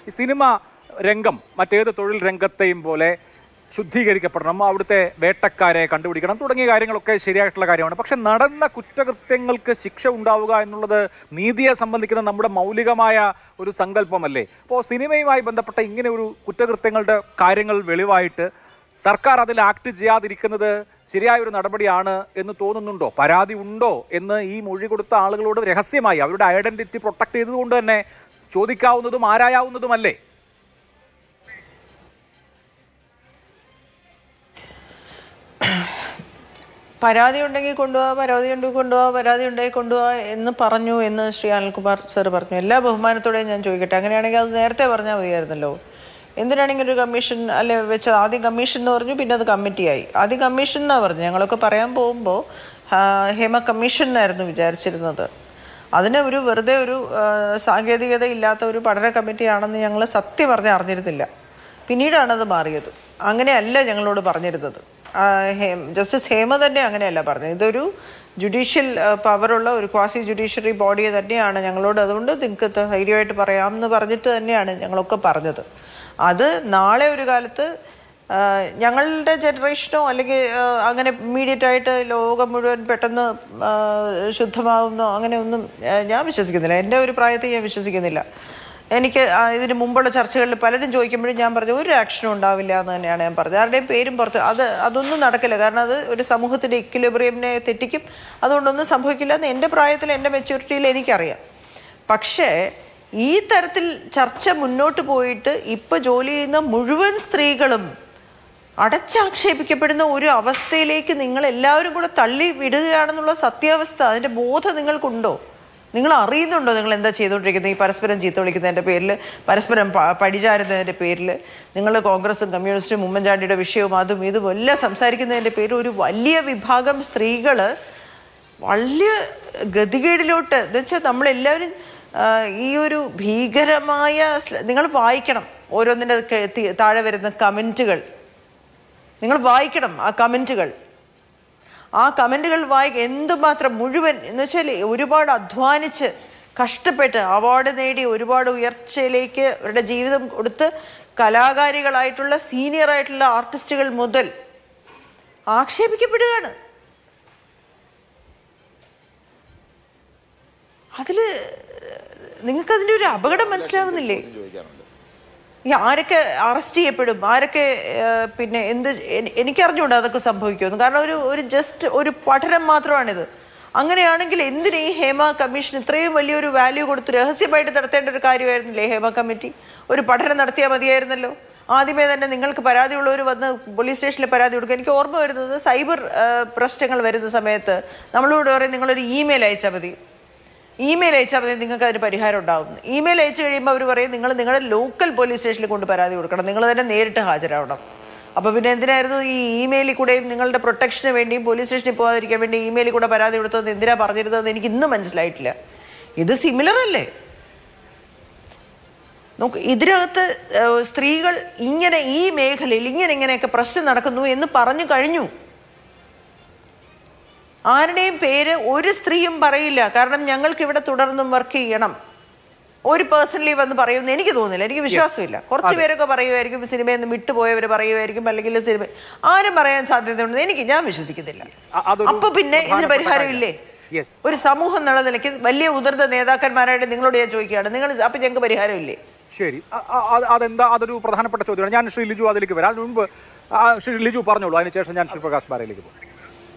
ഈ സിനിമ രംഗം മറ്റേത് തൊഴിൽ രംഗത്തെയും പോലെ ശുദ്ധീകരിക്കപ്പെടണം, അവിടുത്തെ വേട്ടക്കാരെ കണ്ടുപിടിക്കണം തുടങ്ങിയ കാര്യങ്ങളൊക്കെ ശരിയായിട്ടുള്ള കാര്യമാണ്. പക്ഷെ നടന്ന കുറ്റകൃത്യങ്ങൾക്ക് ശിക്ഷ ഉണ്ടാവുക എന്നുള്ളത് നീതിയെ സംബന്ധിക്കുന്ന നമ്മുടെ മൗലികമായ ഒരു സങ്കല്പമല്ലേ? അപ്പോൾ സിനിമയുമായി ബന്ധപ്പെട്ട ഇങ്ങനെ ഒരു കുറ്റകൃത്യങ്ങളുടെ കാര്യങ്ങൾ വെളിവായിട്ട് സർക്കാർ അതിൽ ആക്ട് ചെയ്യാതിരിക്കുന്നത് ശരിയായൊരു നടപടിയാണ് എന്ന് തോന്നുന്നുണ്ടോ? പരാതി ഉണ്ടോ എന്ന് ഈ മൊഴി കൊടുത്ത ആളുകളോട് രഹസ്യമായി അവരുടെ ഐഡന്റിറ്റി പ്രൊട്ടക്ട് ചെയ്തതുകൊണ്ട് തന്നെ ചോദിക്കാവുന്നതും ആരായാവുന്നതുമല്ലേ? പരാതി ഉണ്ടെങ്കിൽ കൊണ്ടുപോവാ, പരാതി ഉണ്ടെങ്കിൽ കൊണ്ടുപോവാ, പരാതി ഉണ്ടെങ്കിൽ കൊണ്ടുപോവാ എന്ന് പറഞ്ഞു എന്ന് ശ്രീ അനിൽകുമാർ സാർ പറഞ്ഞു. എല്ലാ ബഹുമാനത്തോടെയും ഞാൻ ചോദിക്കട്ടെ, അങ്ങനെയാണെങ്കിൽ അത് നേരത്തെ പറഞ്ഞാൽ മതിയായിരുന്നല്ലോ. എന്തിനാണെങ്കിൽ ഒരു കമ്മീഷൻ അല്ലെ വെച്ചത്? ആദ്യം കമ്മീഷൻ എന്ന് പറഞ്ഞു, പിന്നെ അത് കമ്മിറ്റിയായി. ആദ്യം കമ്മീഷൻ എന്നാണ് പറഞ്ഞു. ഞങ്ങളൊക്കെ പറയാൻ പോകുമ്പോൾ ഹേമ കമ്മീഷൻ എന്നായിരുന്നു വിചാരിച്ചിരുന്നത്. അതിന് ഒരു വെറുതെ ഒരു സാങ്കേതികത ഇല്ലാത്ത ഒരു പഠന കമ്മിറ്റിയാണെന്ന് ഞങ്ങൾ സത്യം പറഞ്ഞ് അറിഞ്ഞിരുന്നില്ല. പിന്നീടാണത് മാറിയത്. അങ്ങനെയല്ല ഞങ്ങളോട് പറഞ്ഞിരുന്നത്. ജസ്റ്റിസ് ഹേമ തന്നെ അങ്ങനെയല്ല പറഞ്ഞത്. ഇതൊരു ജുഡീഷ്യൽ പവറുള്ള ഒരു ക്വാസി ജുഡീഷ്യറി ബോഡി തന്നെയാണ് ഞങ്ങളോട്, അതുകൊണ്ട് നിങ്ങൾക്ക് ധൈര്യമായിട്ട് പറയാമെന്ന് പറഞ്ഞിട്ട് തന്നെയാണ് ഞങ്ങളൊക്കെ പറഞ്ഞത്. അത് നാളെ ഒരു കാലത്ത് ഞങ്ങളുടെ ജനറേഷനോ അല്ലെങ്കിൽ അങ്ങനെ ഇമ്മീഡിയറ്റായിട്ട് ലോകം മുഴുവൻ പെട്ടെന്ന് ശുദ്ധമാവുന്നോ അങ്ങനെ ഒന്നും ഞാൻ വിശ്വസിക്കുന്നില്ല. എൻ്റെ ഒരു പ്രായത്തിൽ ഞാൻ വിശ്വസിക്കുന്നില്ല. എനിക്ക് ഇതിന് മുമ്പുള്ള ചർച്ചകളിൽ പലരും ചോദിക്കുമ്പോഴും ഞാൻ പറഞ്ഞു ഒരു ആക്ഷനും ഉണ്ടാവില്ല എന്ന് തന്നെയാണ് ഞാൻ പറഞ്ഞത്. ആരുടെയും പേരും പുറത്ത് അതൊന്നും നടക്കില്ല. കാരണം അത് ഒരു സമൂഹത്തിൻ്റെ ഇക്വിലിബ്രിയമിനെ തെറ്റിക്കും. അതുകൊണ്ടൊന്നും സംഭവിക്കില്ല എന്ന് എൻ്റെ പ്രായത്തിൽ എൻ്റെ മെച്യൂരിറ്റിയിൽ എനിക്കറിയാം. പക്ഷേ ഈ തരത്തിൽ ചർച്ച മുന്നോട്ട് പോയിട്ട് ഇപ്പോൾ ജോലി ചെയ്യുന്ന മുഴുവൻ സ്ത്രീകളും അടച്ചാക്ഷേപിക്കപ്പെടുന്ന ഒരു അവസ്ഥയിലേക്ക് നിങ്ങൾ എല്ലാവരും കൂടെ തള്ളി വിടുകയാണെന്നുള്ള സത്യാവസ്ഥ, അതിൻ്റെ ബോധം നിങ്ങൾക്കുണ്ടോ? നിങ്ങൾ അറിയുന്നുണ്ടോ നിങ്ങൾ എന്താ ചെയ്തുകൊണ്ടിരിക്കുന്നത്? ഈ പരസ്പരം ചീത്ത വിളിക്കുന്നതിൻ്റെ പേരിൽ, പരസ്പരം പഴിചാരുന്നതിൻ്റെ പേരിൽ, നിങ്ങൾ കോൺഗ്രസും കമ്മ്യൂണിസ്റ്റും ഉമ്മൻചാണ്ടിയുടെ വിഷയവും അതും ഇതും എല്ലാം സംസാരിക്കുന്നതിൻ്റെ പേരിൽ ഒരു വലിയ വിഭാഗം സ്ത്രീകൾ വലിയ ഗതികേടിലോട്ട് എന്ന് വെച്ചാൽ നമ്മളെല്ലാവരും ഈ ഒരു ഭീകരമായ നിങ്ങൾ വായിക്കണം ഓരോന്നിൻ്റെ താഴെ വരുന്ന കമൻറ്റുകൾ. നിങ്ങൾ വായിക്കണം ആ കമൻറ്റുകൾ. ആ കമൻറ്റുകൾ എന്തുമാത്രം മുഴുവൻ എന്ന് വെച്ചാൽ ഒരുപാട് അധ്വാനിച്ച് കഷ്ടപ്പെട്ട് അവാർഡ് നേടി ഒരുപാട് ഉയർച്ചയിലേക്ക് അവരുടെ ജീവിതം കൊടുത്ത് കലാകാരികളായിട്ടുള്ള സീനിയറായിട്ടുള്ള ആർട്ടിസ്റ്റുകൾ മുതൽ ആക്ഷേപിക്കപ്പെടുകയാണ്. അതിൽ നിങ്ങൾക്കതിൻ്റെ ഒരു അപകടം മനസ്സിലാവുന്നില്ലേ? ഈ ആരൊക്കെ അറസ്റ്റ് ചെയ്യപ്പെടും, ആരൊക്കെ പിന്നെ എന്ത് എനിക്കറിഞ്ഞുകൂടാ അതൊക്കെ സംഭവിക്കുമെന്ന്. കാരണം ഒരു ജസ്റ്റ് ഒരു പഠനം മാത്രമാണിത്. അങ്ങനെയാണെങ്കിൽ എന്തിന് ഈ ഹേമ കമ്മീഷൻ ഇത്രയും വലിയൊരു വാല്യൂ കൊടുത്ത് രഹസ്യമായിട്ട് നടത്തേണ്ട ഒരു കാര്യമായിരുന്നില്ലേ? ഹേമ കമ്മിറ്റി ഒരു പഠനം നടത്തിയാൽ മതിയായിരുന്നല്ലോ. ആദ്യമേ തന്നെ നിങ്ങൾക്ക് പരാതിയുള്ളവർ വന്ന് പോലീസ് സ്റ്റേഷനിൽ പരാതി കൊടുക്കുക. എനിക്ക് ഓർമ്മ വരുന്നത് സൈബർ പ്രശ്നങ്ങൾ വരുന്ന സമയത്ത് നമ്മളോട് പറയും നിങ്ങളൊരു ഇമെയിൽ അയച്ചാൽ മതി, ഇമെയിൽ അയച്ചാൽ മതി, നിങ്ങൾക്ക് അതിന് പരിഹാരം ഉണ്ടാവും. ഇമെയിൽ അയച്ചു കഴിയുമ്പോൾ അവർ പറയും നിങ്ങൾ നിങ്ങളുടെ ലോക്കൽ പോലീസ് സ്റ്റേഷനിൽ കൊണ്ട് പരാതി കൊടുക്കണം, നിങ്ങൾ തന്നെ നേരിട്ട് ഹാജരാവണം. അപ്പോൾ പിന്നെ എന്തിനായിരുന്നു ഈ ഇമെയിലിൽ കൂടെയും നിങ്ങളുടെ പ്രൊട്ടക്ഷന് വേണ്ടിയും പോലീസ് സ്റ്റേഷനിൽ പോകാതിരിക്കാൻ വേണ്ടി ഇമെയിലിൽ കൂടെ പരാതി കൊടുത്തത് എന്തിനാ പറഞ്ഞിരുന്നതെന്ന് എനിക്ക് ഇന്നും മനസ്സിലായിട്ടില്ല. ഇത് സിമിലർ അല്ലേ? നോക്ക്, ഇതിനകത്ത് സ്ത്രീകൾ ഇങ്ങനെ ഈ മേഖലയിൽ ഇങ്ങനെയൊക്കെ പ്രശ്നം നടക്കുന്നു എന്ന് പറഞ്ഞു കഴിഞ്ഞു. ആരുടെയും പേര് ഒരു സ്ത്രീയും പറയില്ല. കാരണം ഞങ്ങൾക്ക് ഇവിടെ തുടർന്നും വർക്ക് ചെയ്യണം. ഒരു പേഴ്സണലി വന്ന് പറയുമെന്ന് എനിക്ക് തോന്നുന്നില്ല, എനിക്ക് വിശ്വാസമില്ല. കുറച്ച് പേരൊക്കെ പറയുമായിരിക്കും, സിനിമയിൽ നിന്ന് വിട്ടുപോയവർ പറയുമായിരിക്കും, അല്ലെങ്കിൽ സിനിമ ആരും പറയാൻ സാധ്യതയുണ്ടെന്ന് ഞാൻ വിശ്വസിക്കുന്നില്ല. അപ്പൊ പിന്നെ ഇതിന് പരിഹാരമില്ലേ? ഒരു സമൂഹം എന്നുള്ള നിലയ്ക്ക് വലിയ ഉതിർന്ന നേതാക്കന്മാരായിട്ട് നിങ്ങളോട് ഞാൻ ചോദിക്കുകയാണ്, നിങ്ങൾ അപ്പൊ ഞങ്ങൾക്ക് പരിഹാരമില്ലേ? ശരി, അതെന്താ? അതൊരു പ്രധാനപ്പെട്ട ചോദ്യമാണ്. ഞാൻ ശ്രീ ലിജു അതിലേക്ക് വരാം. അതിന് മുമ്പ് ശ്രീ ലിജു പറഞ്ഞോളൂ, അതിനുശേഷം ഞാൻ ശ്രീ പ്രകാശ് ബാരയിലേക്ക് പോകും.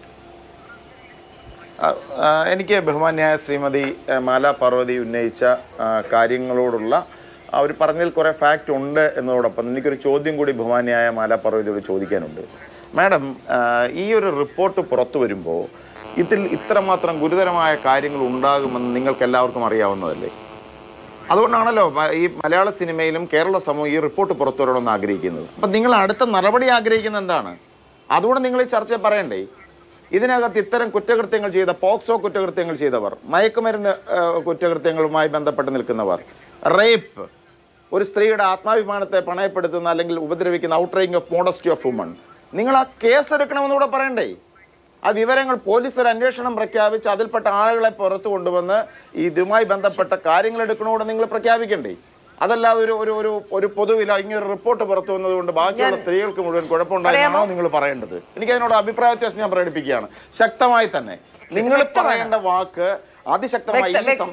എനിക്ക് ബഹുമാന്യായ ശ്രീമതി മാല പാർവതി ഉന്നയിച്ച കാര്യങ്ങളോടുള്ള അവർ പറഞ്ഞതിൽ കുറേ ഫാക്റ്റ് ഉണ്ട് എന്നതോടൊപ്പം എനിക്കൊരു ചോദ്യം കൂടി ബഹുമാന്യായ മാല പാർവതിയോട് ചോദിക്കാനുണ്ട്. മാഡം, ഈ ഒരു റിപ്പോർട്ട് പുറത്തു വരുമ്പോൾ ഇതിൽ ഇത്രമാത്രം ഗുരുതരമായ കാര്യങ്ങൾ ഉണ്ടാകുമെന്ന് നിങ്ങൾക്ക് എല്ലാവർക്കും അറിയാവുന്നതല്ലേ? അതുകൊണ്ടാണല്ലോ ഈ മലയാള സിനിമയിലും കേരള സമൂഹം ഈ റിപ്പോർട്ട് പുറത്തു വരണമെന്ന് ആഗ്രഹിക്കുന്നത്. അപ്പം നിങ്ങൾ അടുത്ത നടപടി ആഗ്രഹിക്കുന്നത് എന്താണ്? അതുകൊണ്ട് നിങ്ങൾ ഈ ചർച്ചയിൽ പറയണ്ടേ? ഇതിനകത്ത് ഇത്തരം കുറ്റകൃത്യങ്ങൾ ചെയ്ത, പോക്സോ കുറ്റകൃത്യങ്ങൾ ചെയ്തവർ, മയക്കുമരുന്ന് കുറ്റകൃത്യങ്ങളുമായി ബന്ധപ്പെട്ട് നിൽക്കുന്നവർ, റേപ്പ്, ഒരു സ്ത്രീയുടെ ആത്മാഭിമാനത്തെ പണയപ്പെടുത്തുന്ന അല്ലെങ്കിൽ ഉപദ്രവിക്കുന്ന outraging of modesty of woman, നിങ്ങൾ ആ കേസ് എടുക്കണമെന്ന് കൂടെ പറയണ്ടേ? ആ വിവരങ്ങൾ പോലീസ് ഒരു അന്വേഷണം പ്രഖ്യാപിച്ച് അതിൽപ്പെട്ട ആളുകളെ പുറത്തു കൊണ്ടുവന്ന് ഇതുമായി ബന്ധപ്പെട്ട കാര്യങ്ങൾ എടുക്കണോടെ നിങ്ങൾ പ്രഖ്യാപിക്കണ്ടേ? അതല്ലാതെ ഒരു പൊതുവിൽ ഇങ്ങനെ ഒരു റിപ്പോർട്ട് പുറത്തു വന്നതുകൊണ്ട് ബാക്കിയുള്ള സ്ത്രീകൾക്ക് മുഴുവൻ കുഴപ്പമുണ്ടായെന്നാണോ നിങ്ങൾ പറയേണ്ടത്? എനിക്ക് അതിനോട് അഭിപ്രായ വ്യത്യാസം ഞാൻ പ്രകടിപ്പിക്കുകയാണ് ശക്തമായി തന്നെ. നിങ്ങൾ പറയേണ്ട വാക്ക് അതിശക്തമായി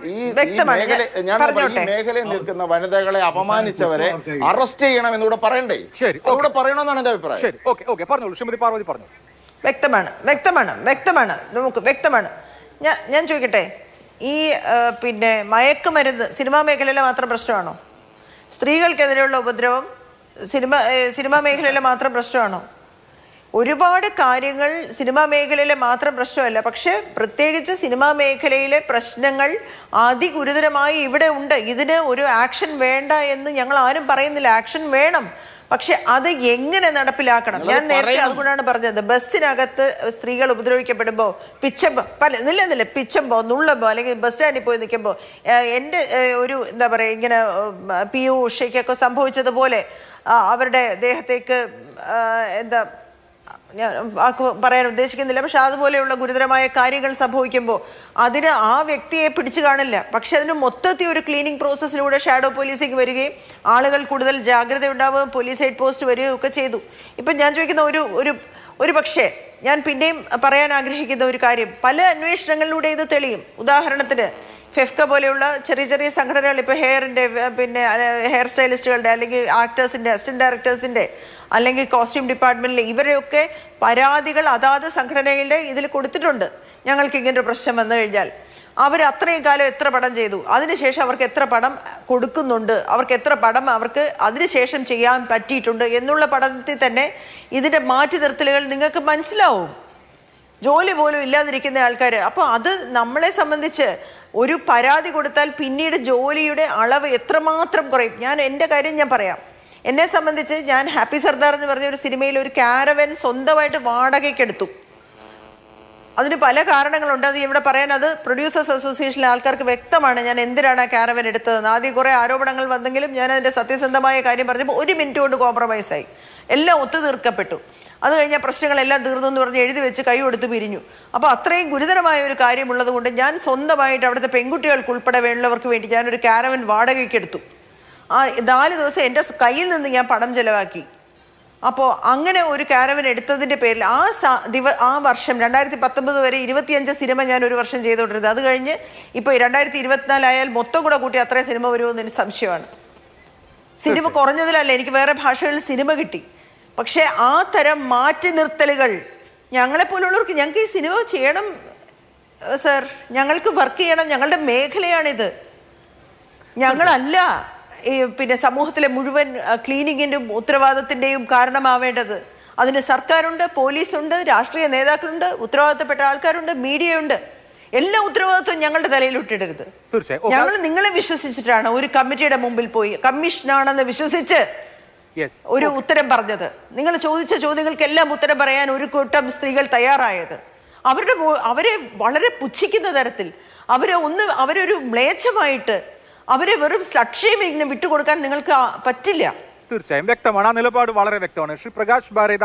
ഈ മേഖലയിൽ നിൽക്കുന്ന വനിതകളെ അപമാനിച്ചവരെ അറസ്റ്റ് ചെയ്യണം എന്നൂടെ പറയണ്ടേ? അതുകൂടെ പറയണമെന്നാണ് എന്റെ അഭിപ്രായം. വ്യക്തമാണ് നമുക്ക് വ്യക്തമാണ്. ഞാൻ ചോദിക്കട്ടെ, ഈ പിന്നെ മയക്കുമരുന്ന് സിനിമാ മേഖലയിലെ മാത്രം പ്രശ്നമാണോ? സ്ത്രീകൾക്കെതിരെയുള്ള ഉപദ്രവം സിനിമാ മേഖലയിലെ മാത്രം പ്രശ്നമാണോ? ഒരുപാട് കാര്യങ്ങൾ സിനിമാ മേഖലയിലെ മാത്രം പ്രശ്നമല്ല, പക്ഷെ പ്രത്യേകിച്ച് സിനിമാ മേഖലയിലെ പ്രശ്നങ്ങൾ അതിഗുരുതരമായി ഇവിടെ ഉണ്ട്. ഇതിന് ഒരു ആക്ഷൻ വേണ്ട എന്ന് ഞങ്ങൾ ആരും പറയുന്നില്ല, ആക്ഷൻ വേണം. പക്ഷെ അത് എങ്ങനെ നടപ്പിലാക്കണം? ഞാൻ നേരത്തെ അതുകൊണ്ടാണ് പറഞ്ഞത്, ബസ്സിനകത്ത് സ്ത്രീകൾ ഉപദ്രവിക്കപ്പെടുമ്പോൾ പിച്ചമ്പോ നുള്ളമ്പോ അല്ലെങ്കിൽ ബസ് സ്റ്റാൻഡിൽ പോയി നിൽക്കുമ്പോൾ എൻ്റെ ഒരു എന്താ പറയുക, ഇങ്ങനെ PU ഉഷയ്ക്കൊക്കെ സംഭവിച്ചതുപോലെ അവരുടെ ദേഹത്തേക്ക് എന്താ, ഞാൻ പറയാൻ ഉദ്ദേശിക്കുന്നില്ല, പക്ഷെ അതുപോലെയുള്ള ഗുരുതരമായ കാര്യങ്ങൾ സംഭവിക്കുമ്പോൾ അതിന് ആ വ്യക്തിയെ പിടിച്ചു കാണില്ല. പക്ഷെ അതിന് മൊത്തത്തിൽ ഒരു ക്ലീനിങ് പ്രോസസ്സിലൂടെ ഷാഡോ പോലീസിംഗ് വരികയും ആളുകൾ കൂടുതൽ ജാഗ്രത ഉണ്ടാവുകയും പോലീസ് ഹെഡ് പോസ്റ്റ് വരികയും ഒക്കെ ചെയ്തു. ഇപ്പം ഞാൻ ചോദിക്കുന്ന ഒരു പക്ഷേ ഞാൻ പിന്നെയും പറയാൻ ആഗ്രഹിക്കുന്ന ഒരു കാര്യം, പല അന്വേഷണങ്ങളിലൂടെ ഇത് തെളിയും. ഉദാഹരണത്തിന് ഫെഫ്ക പോലെയുള്ള ചെറിയ ചെറിയ സംഘടനകൾ, ഇപ്പോൾ പിന്നെ ഹെയർ സ്റ്റൈലിസ്റ്റുകളുടെ അല്ലെങ്കിൽ ആക്ടേഴ്സിൻ്റെ അസിസ്റ്റന്റ് ഡയറക്ടേഴ്സിൻ്റെ അല്ലെങ്കിൽ കോസ്റ്റ്യൂം ഡിപ്പാർട്ട്മെൻറ്റിലെ ഇവരെയൊക്കെ പരാതികൾ അതാത് സംഘടനകളുടെ ഇതിൽ കൊടുത്തിട്ടുണ്ട്. ഞങ്ങൾക്ക് ഇങ്ങനൊരു പ്രശ്നം വന്നു കഴിഞ്ഞാൽ അവർ അത്രയും കാലം എത്ര പടം ചെയ്തു, അതിനുശേഷം അവർക്ക് എത്ര പടം കൊടുക്കുന്നുണ്ട്, അവർക്ക് എത്ര പടം അവർക്ക് അതിനുശേഷം ചെയ്യാൻ പറ്റിയിട്ടുണ്ട് എന്നുള്ള പഠനത്തിൽ തന്നെ ഇതിൻ്റെ മാറ്റി നിർത്തലുകൾ നിങ്ങൾക്ക് മനസ്സിലാവും. ജോലി പോലും ഇല്ലാതിരിക്കുന്ന ആൾക്കാർ. അപ്പോൾ അത് നമ്മളെ സംബന്ധിച്ച് ഒരു പരാതി കൊടുത്താൽ പിന്നീട് ജോലിയുടെ അളവ് എത്രമാത്രം കുറയും. എൻ്റെ കാര്യം ഞാൻ പറയാം. എന്നെ സംബന്ധിച്ച് ഞാൻ ഹാപ്പി സർദാർ എന്ന് പറഞ്ഞ ഒരു സിനിമയിൽ ഒരു കാരവൻ സ്വന്തമായിട്ട് വാടകയ്ക്കെടുത്തു. അതിന് പല കാരണങ്ങളുണ്ട്, അത് ഇവിടെ പറയാൻ അത് പ്രൊഡ്യൂസേഴ്സ് അസോസിയേഷനിലെ ആൾക്കാർക്ക് വ്യക്തമാണ് ഞാൻ എന്തിനാണ് ആ കാരവൻ എടുത്തതെന്ന്. ആദ്യം കുറേ ആരോപണങ്ങൾ വന്നെങ്കിലും ഞാൻ അതിൻ്റെ സത്യസന്ധമായ കാര്യം പറഞ്ഞപ്പോൾ 1 മിനിറ്റ് കൊണ്ട് കോംപ്രമൈസായി, എല്ലാം ഒത്തുതീർക്കപ്പെട്ടു. അത് കഴിഞ്ഞാൽ പ്രശ്നങ്ങളെല്ലാം തീർന്നു എന്ന് പറഞ്ഞ് എഴുതി വെച്ച് കൈ കൊടുത്ത് പിരിഞ്ഞു. അപ്പോൾ അത്രയും ഗുരുതരമായ ഒരു കാര്യമുള്ളത് കൊണ്ട് ഞാൻ സ്വന്തമായിട്ട് അവിടുത്തെ പെൺകുട്ടികൾക്ക് ഉൾപ്പെടെ വേണ്ടവർക്ക് വേണ്ടി ഞാനൊരു കാരവൻ വാടകയ്ക്ക് എടുത്തു. ആ 4 ദിവസം എൻ്റെ കയ്യിൽ നിന്ന് ഞാൻ പണം ചെലവാക്കി. അപ്പോൾ അങ്ങനെ ഒരു കാരവൻ എടുത്തതിൻ്റെ പേരിൽ ആ വർഷം 2019 വരെ 25 സിനിമ ഞാൻ ഒരു വർഷം ചെയ്തുകൊണ്ടിരുന്നത്. അത് കഴിഞ്ഞ് ഇപ്പോൾ 2024 ആയാൽ മൊത്തം കൂടെ കൂട്ടി അത്രയും സിനിമ വരുമെന്ന് എനിക്ക് സംശയമാണ്. സിനിമ കുറഞ്ഞതിലല്ല, എനിക്ക് വേറെ ഭാഷകളിൽ സിനിമ കിട്ടി. പക്ഷേ ആ തരം മാറ്റി നിർത്തലുകൾ ഞങ്ങളെപ്പോലുള്ളവർക്ക്, ഞങ്ങൾക്ക് ഈ സിനിമ ചെയ്യണം സർ, ഞങ്ങൾക്ക് വർക്ക് ചെയ്യണം, ഞങ്ങളുടെ മേഖലയാണിത്. ഞങ്ങളല്ല പിന്നെ സമൂഹത്തിലെ മുഴുവൻ ക്ലീനിങ്ങിൻ്റെയും ഉത്തരവാദിത്തത്തിൻ്റെയും കാരണമാവേണ്ടത്. അതിന് സർക്കാരുണ്ട്, പോലീസുണ്ട്, രാഷ്ട്രീയ നേതാക്കളുണ്ട്, ഉത്തരവാദിത്തപ്പെട്ട ആൾക്കാരുണ്ട്, മീഡിയയുണ്ട്. എല്ലാ ഉത്തരവാദിത്വം ഞങ്ങളുടെ തലയിലിട്ടിടരുത്. ഞങ്ങൾ നിങ്ങളെ വിശ്വസിച്ചിട്ടാണ് ഒരു കമ്മിറ്റിയുടെ മുമ്പിൽ പോയി കമ്മീഷനാണെന്ന് വിശ്വസിച്ച് ഒരു ഉത്തരം പറഞ്ഞത്. നിങ്ങൾ ചോദിച്ച ചോദ്യങ്ങൾക്കെല്ലാം ഉത്തരം പറയാൻ ഒരു കൂട്ടം സ്ത്രീകൾ തയ്യാറായത്. അവരെ വളരെ പുച്ഛിക്കുന്ന തരത്തിൽ അവരൊരു മ്ലേച്ഛമായിട്ട് അവരെ വെറും സ്ലട്ട് ഷേമിങ്ങിന് വിട്ടുകൊടുക്കാൻ നിങ്ങൾക്ക് പറ്റില്ല. തീർച്ചയായും വ്യക്തമാണ്, ആ നിലപാട് വളരെ വ്യക്തമാണ്. ശ്രീ പ്രകാശ് ബാരേത